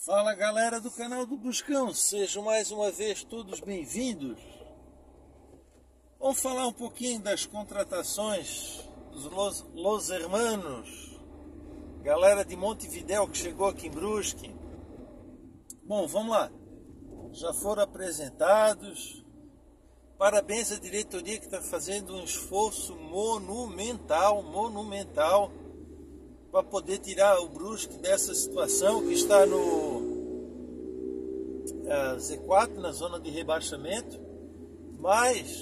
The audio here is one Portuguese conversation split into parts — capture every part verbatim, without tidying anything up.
Fala galera do canal do Bruscão, sejam mais uma vez todos bem-vindos. Vamos falar um pouquinho das contratações dos Los, Los Hermanos, galera de Montevidéu que chegou aqui em Brusque. Bom, vamos lá, já foram apresentados. Parabéns à diretoria que está fazendo um esforço monumental, monumental, para poder tirar o Brusque dessa situação que está no uh, Z quatro, na zona de rebaixamento. Mas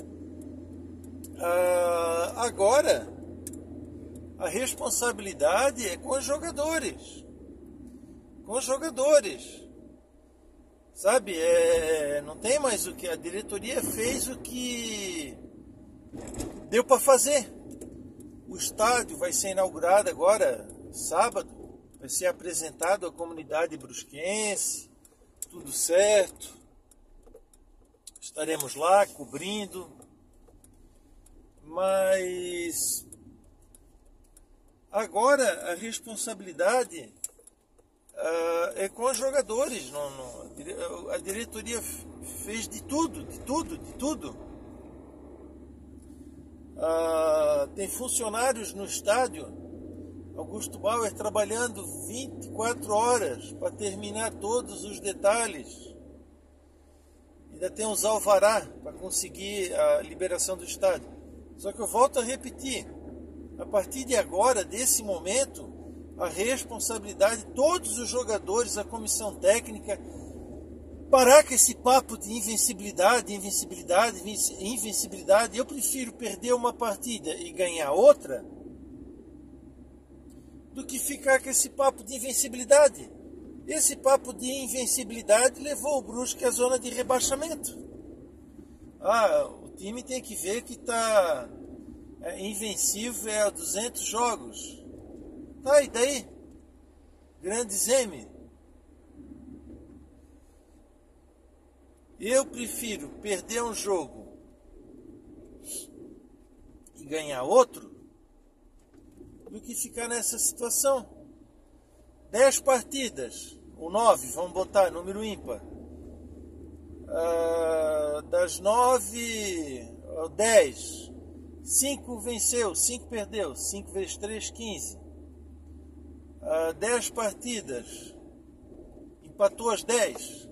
uh, agora a responsabilidade é com os jogadores, com os jogadores, sabe? É, não tem mais o que a diretoria fez, o que deu para fazer. O estádio vai ser inaugurado agora, sábado, vai ser apresentado à comunidade brusquense, tudo certo. Estaremos lá cobrindo, mas agora a responsabilidade uh, é com os jogadores. Não, não, a diretoria fez de tudo, de tudo, de tudo. Uh, tem funcionários no estádio, Augusto Bauer trabalhando vinte e quatro horas para terminar todos os detalhes. Ainda tem uns alvará para conseguir a liberação do estádio. Só que eu volto a repetir, a partir de agora, desse momento, a responsabilidade de todos os jogadores, a comissão técnica, parar com esse papo de invencibilidade, invencibilidade, invencibilidade. Eu prefiro perder uma partida e ganhar outra do que ficar com esse papo de invencibilidade. Esse papo de invencibilidade levou o Brusque à zona de rebaixamento. Ah, o time tem que ver que está é, invencível há duzentos jogos. Tá, e daí? Grandes M. Eu prefiro perder um jogo e ganhar outro do que ficar nessa situação. Dez partidas, ou nove, vamos botar número ímpar. Ah, das nove, dez, cinco venceu, cinco perdeu, cinco vezes três, quinze. Ah, dez partidas, empatou as dez.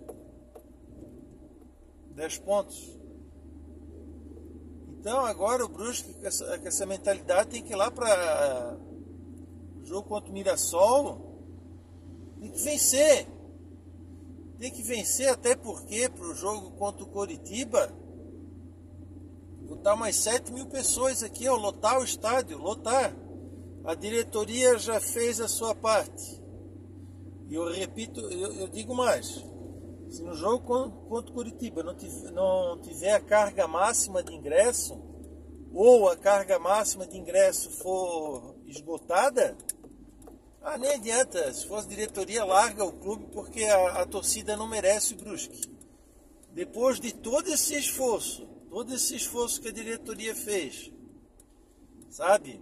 dez pontos. Então agora o Brusque com essa, com essa mentalidade tem que ir lá para o jogo contra o Mirassol. Tem que vencer. Tem que vencer, até porque para o jogo contra o Coritiba botar mais sete mil pessoas aqui, ó, lotar o estádio, lotar. A diretoria já fez a sua parte. E eu repito, eu, eu digo mais. Se no jogo contra o Coritiba não tiver, não tiver a carga máxima de ingresso, ou a carga máxima de ingresso for esgotada, ah, nem adianta. Se fosse diretoria, larga o clube, porque a, a torcida não merece o Brusque. Depois de todo esse esforço, todo esse esforço que a diretoria fez, sabe?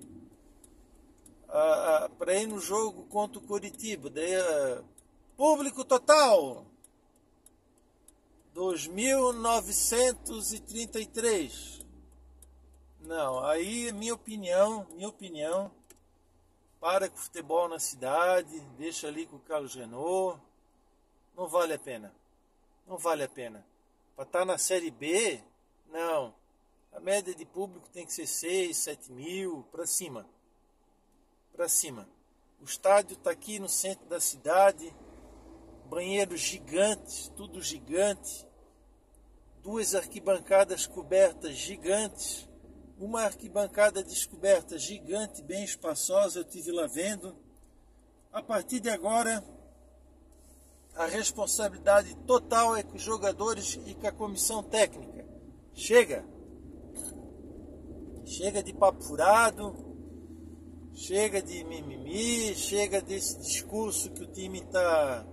Para ir no jogo contra o Coritiba, daí, a, público total dois mil novecentos e trinta e três. Não, aí minha opinião, minha opinião, para com o futebol na cidade, deixa ali com o Carlos Renault, não vale a pena, não vale a pena. Para estar na Série B, não, a média de público tem que ser seis, sete mil, para cima, para cima. O estádio está aqui no centro da cidade, banheiros gigantes, tudo gigante, duas arquibancadas cobertas gigantes, uma arquibancada descoberta gigante, bem espaçosa, eu estive lá vendo. A partir de agora, a responsabilidade total é com os jogadores e com a comissão técnica. Chega! Chega de papo furado, chega de mimimi, chega desse discurso que o time está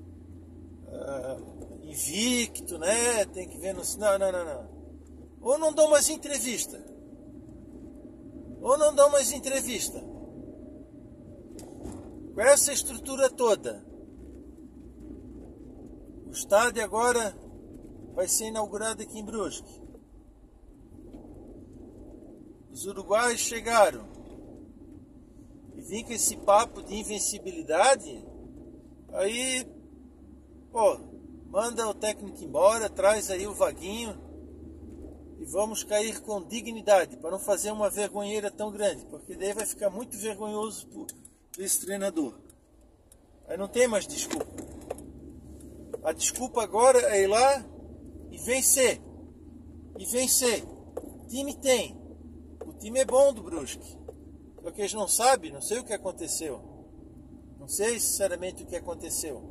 Uh, invicto, né? Tem que ver no... Não, não, não, não. Ou não dão mais entrevista. Ou não dão mais entrevista. Com essa estrutura toda, O estádio agora vai ser inaugurado aqui em Brusque. Os uruguaios chegaram e vim com esse papo de invencibilidade. Aí, pô, manda o técnico embora, traz aí o Vaguinho e vamos cair com dignidade, para não fazer uma vergonheira tão grande, porque daí vai ficar muito vergonhoso para esse treinador. Aí não tem mais desculpa. A desculpa agora é ir lá e vencer. E vencer. O time tem. O time é bom do Brusque. Só que eles não sabem, não sei o que aconteceu. Não sei sinceramente o que aconteceu.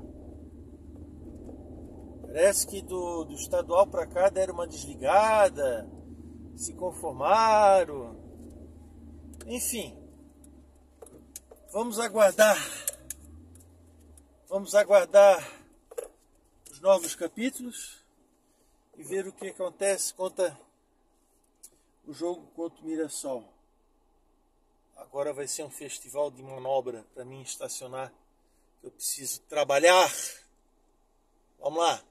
Parece que do, do estadual para cá deram uma desligada, se conformaram. Enfim, vamos aguardar. Vamos aguardar os novos capítulos e ver o que acontece contra o jogo contra o Mirassol. Agora vai ser um festival de manobra para mim estacionar. Eu preciso trabalhar. Vamos lá.